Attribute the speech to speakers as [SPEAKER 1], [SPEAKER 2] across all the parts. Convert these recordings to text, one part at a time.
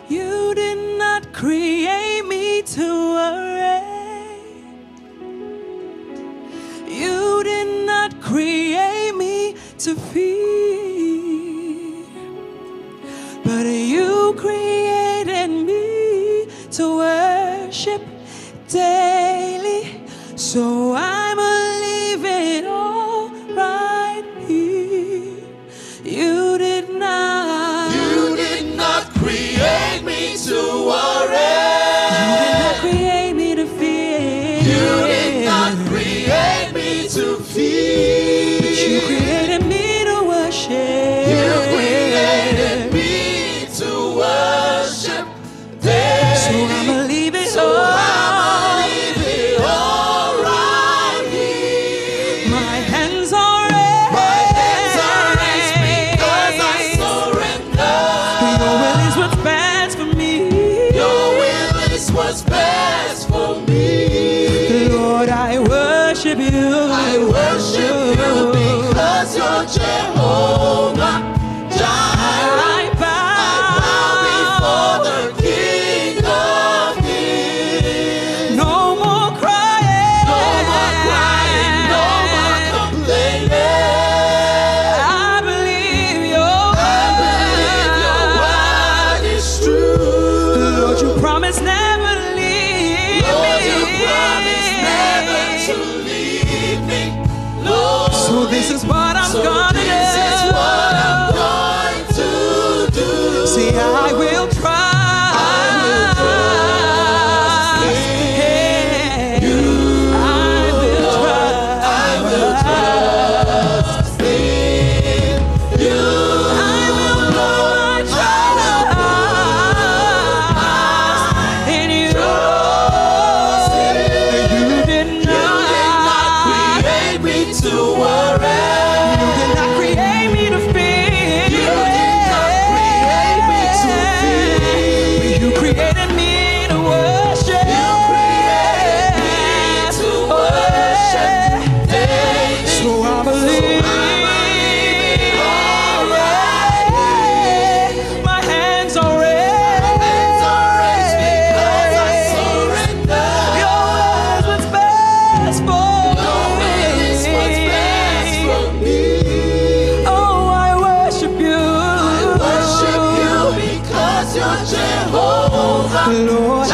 [SPEAKER 1] You did not create me to worry. You did not create me to fear. But you created me to worship daily. So I'ma leave it all right here. You did not
[SPEAKER 2] create me to worry.
[SPEAKER 1] You did not create me to fear.
[SPEAKER 2] You did not create me to fear.
[SPEAKER 1] But you created me to worship.
[SPEAKER 2] You created me to worship daily.
[SPEAKER 1] So I'ma leave it all.
[SPEAKER 2] Right here.
[SPEAKER 1] My hands are raised.
[SPEAKER 2] My hands are raised because I surrender.
[SPEAKER 1] Your will is what's best for me.
[SPEAKER 2] Your will is what's best for me.
[SPEAKER 1] Lord, I worship you.
[SPEAKER 2] I worship you because you're Jehovah.
[SPEAKER 1] I bow
[SPEAKER 2] before the King of Kings.
[SPEAKER 1] No more crying.
[SPEAKER 2] No more crying, no more complaining.
[SPEAKER 1] I believe your
[SPEAKER 2] word is true.
[SPEAKER 1] Lord, you promised never to leave me.
[SPEAKER 2] Lord, you promised never to leave me. Lord,
[SPEAKER 1] so this is what I'm gonna do.
[SPEAKER 2] This is what I'm going to do.
[SPEAKER 1] See, I will try. Lord, I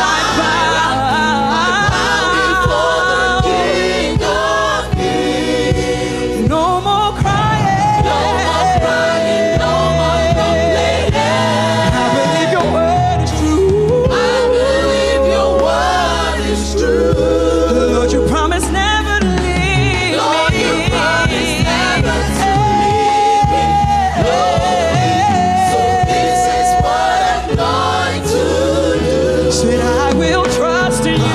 [SPEAKER 1] bow before the King of Kings. No more crying.
[SPEAKER 2] No more crying, no more complaining.
[SPEAKER 1] I believe your word is true.
[SPEAKER 2] I believe your word is true.
[SPEAKER 1] Lord, you promised never to leave
[SPEAKER 2] Lord,
[SPEAKER 1] me.
[SPEAKER 2] you promised never to leave me. Lord, so this is what I'm going to do.
[SPEAKER 1] Said I will trust in you, Lord.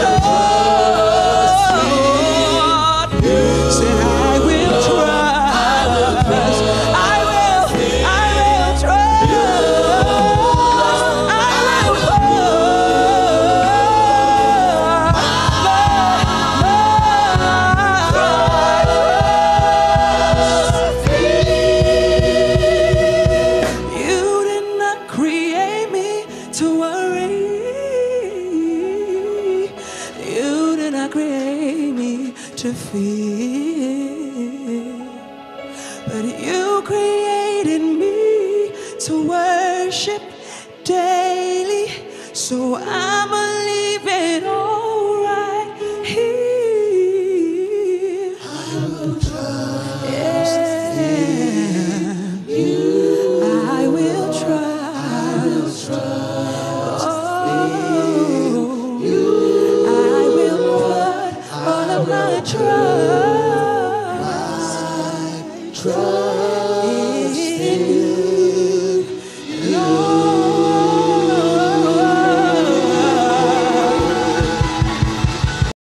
[SPEAKER 1] Said I will trust. I will trust. I will. You did not create me to worry. You did not create me to fear, but you created me to worship daily. So I'm a